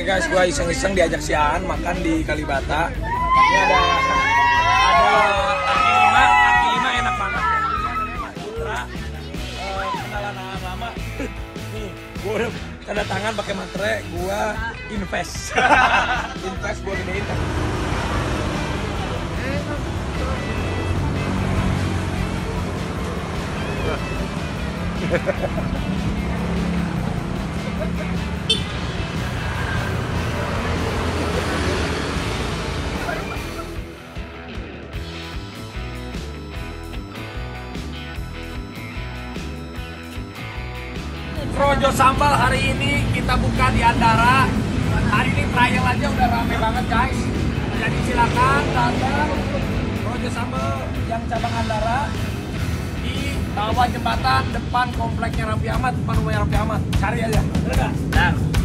guys, gua iseng-iseng diajak si Aan makan di Kalibata. Ini ada Kaki Lima enak banget. Putra, kenalan lama. Nih, gua udah tanda tangan pakai materai, gua invest. Invest gua gedein. Projo sambal hari ini kita buka di Andara. Hari ini trial aja udah rame banget guys. Jadi silakan datang Projo sambal yang cabang Andara di bawah jembatan depan kompleknya Raffi Ahmad, depan rumah Raffi Ahmad. Cari aja. Bener nggak?